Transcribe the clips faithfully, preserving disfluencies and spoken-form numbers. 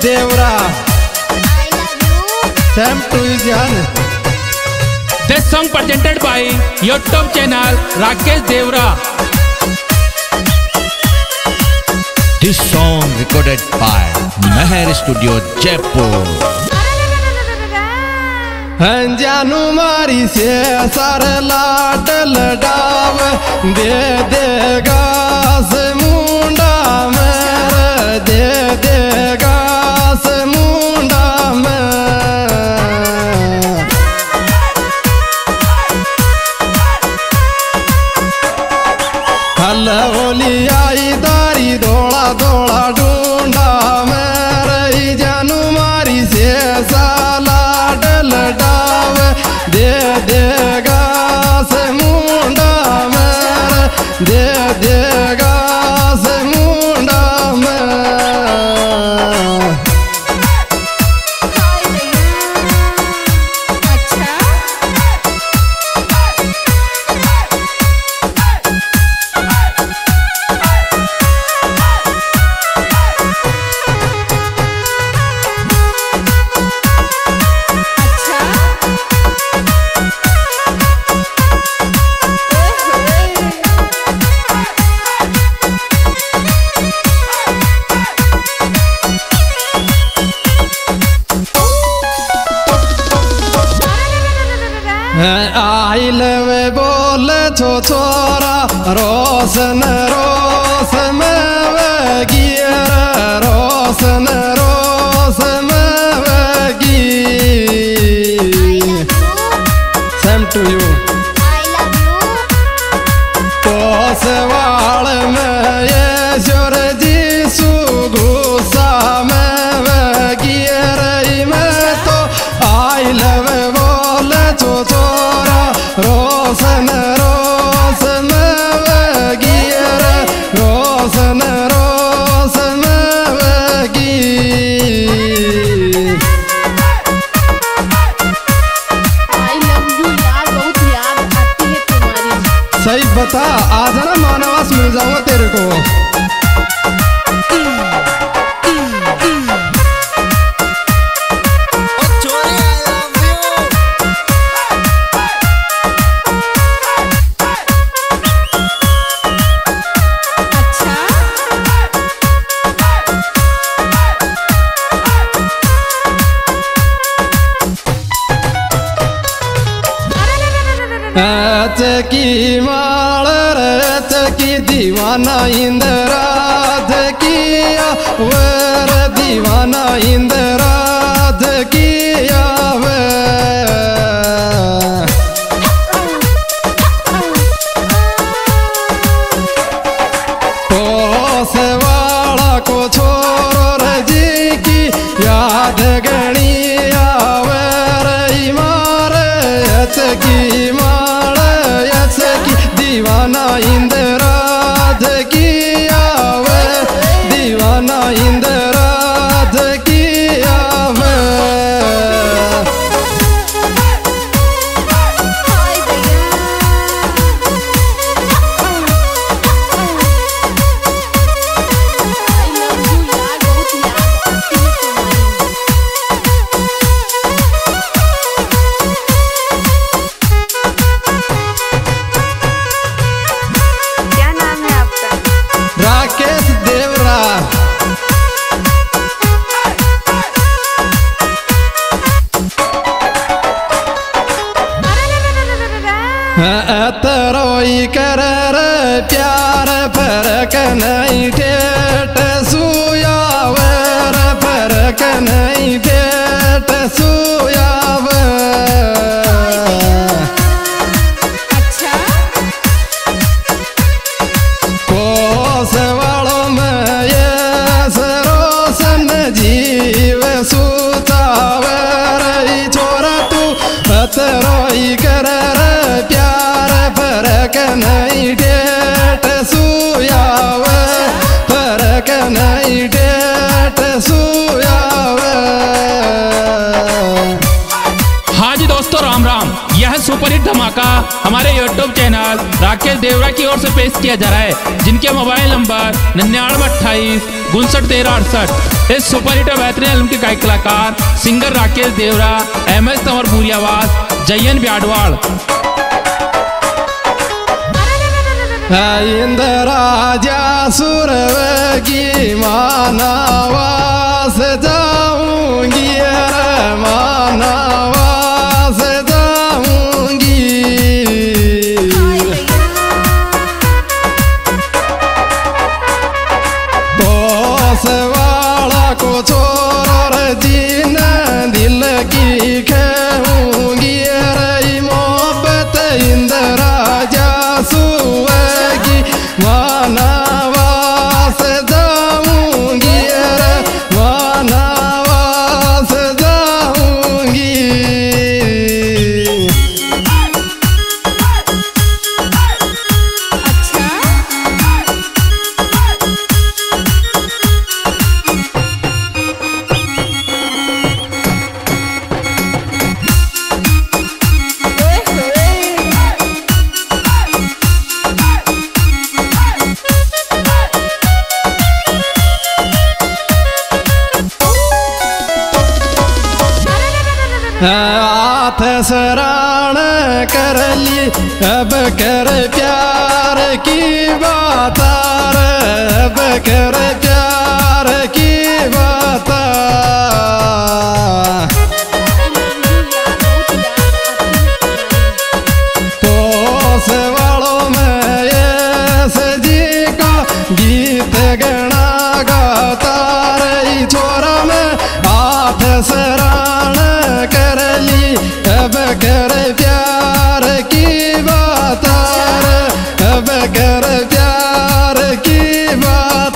Devara. Same to you जान। This song presented by YouTube channel Rakesh Devra. This song recorded by Meher Studio Jaipur. जानू मारी से सार लाट लडाव दे देगा से मुंडा मेरे दे देगा से मुंडा में हल्लोली आई दारी दौड़ा दौड़ा ढूंढा मेरे जानू मारी से साला लडाव दे देगा से मुंडा मेरे दे देगा से मुंडा में। आई लवे बोले छो छोरा रोशन रोस में गियर रोशन रोस में गी। Same to you. पोस वाल में ये जोर जी सुगुसा में गियर में तो आई लवे बोले छो छोरा रोशन रोस में गियर रोशन रोस में गी। आई लव यू यार, बहुत याद आती है तुम्हारी। सही बता, आज ना मानवास मिल जाऊंगा तेरे को। की माल की दीवाना इंद्राध किया वर दीवाना इंद्राध किया वे पोस वाला को छोर जी की याद गणिया वर इमारत की की दीवाना इंद्राध किया वे दीवाना इंद्राध किया वे। राकेश देवरा। तरोई कर प्यार फरक नहीं ठेठ सुया वर फरक नहीं ठेठ सुया तरोई कर प्यार फरक नहीं डेट सुयावे फरक नहीं डेट सुयावे। हाँ जी दोस्तों, राम राम। यह सुपरहिट धमाका हमारे यूट्यूब चैनल राकेश देवरा की ओर से पेश किया जा रहा है, जिनके मोबाइल नंबर निन्यानवे अट्ठाईस उनसठ तेरह अड़सठ। इस सुपर हिट बेहतरीन फिल्म के गायक कलाकार singer Rakesh Devra, M S Tanwar पूरी आवाज, जयन ब्याडवाल। इंद्राजा सुरवगी मानवास जाऊंगी रे मानवास जाऊंगी। दोस वाला को छोड़ जीन दिल की खेऊंगी रे मोहब्बत इंद्राजा सुवगी मानवास जाऊंगी रे मानवास जाऊंगी। हाथ शरण कर ली अब कर प्यार की बात अब कर प्यार की बात। पोस वालों में ऐसे जी का गीत गणा गाता रही छोरा में हाथ शरण कर ली अब कर प्यार की बात अब कर प्यार की बात।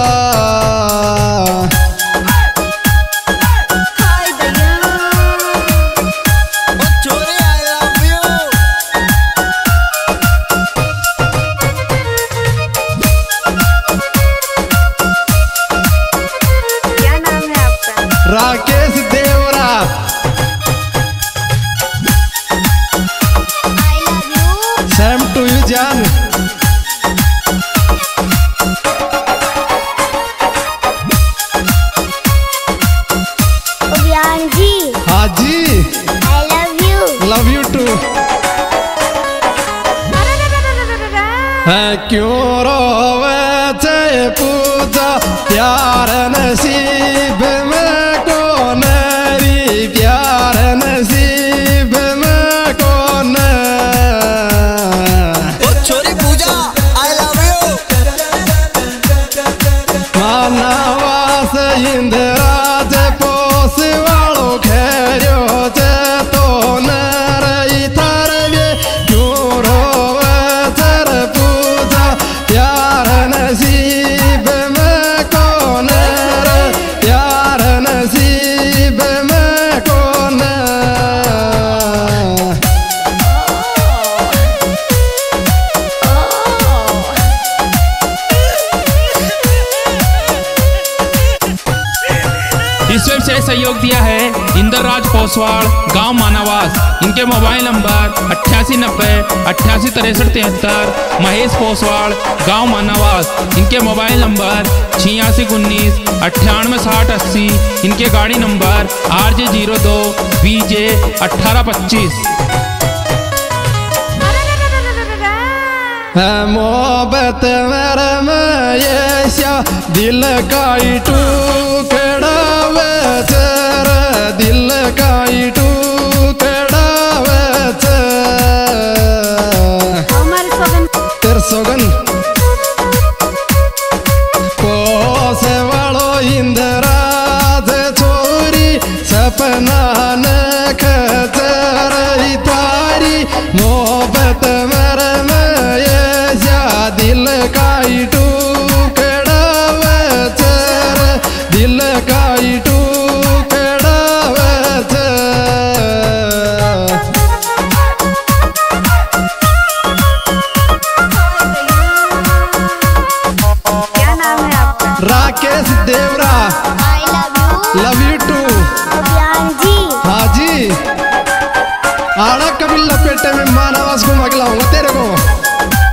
क्या नाम है आपका? Rakesh Devra. Same to you जान। अभियान जी, हाँ जी, I love you. Love you too. क्यों रोवे चे पूजा प्यार नसीब में कौन री प्यार नसीब में कौन। छोरी पूजा आई लव यू। मानवास इंद्राज पोस वालो खेरो चे तो न रही थारवे क्यों रोवे चर पूजा प्यार नसीब में कौन रे प्यार नसीब में कौन। इस फिल्म से सहयोग दिया है इंद्रराज पोसवाल, गांव मानावास। इनके मोबाइल नंबर अट्ठासी नब्बे अट्ठासी तिरसठ तिहत्तर। महेश पोसवाल, गांव मानावास। इनके मोबाइल नंबर छियासी उन्नीस अट्ठानवे साठ अस्सी। इनके गाड़ी नंबर आर जे जीरो दो बी जे अट्ठारह पच्चीस। मोहब्बत मेरे में ये सा दिल का टुकड़ा बेचर दिल का टुकड़ा बेचर हमारे सोगन तेर सोगन। पोसे वालो इंद्राज छोरी सपना न खचर तारी मोहब्बत मेरे में ये सा दिल का टुकड़ा बेचर दिल का टुकड़ा बेचर। क्या नाम है आपका? Rakesh Devra. I love you. Love you too. Abhiyan ji, हाँ जी। आड़ा कभी लपेटे में मानवास को मगलाऊंगा तेरे को।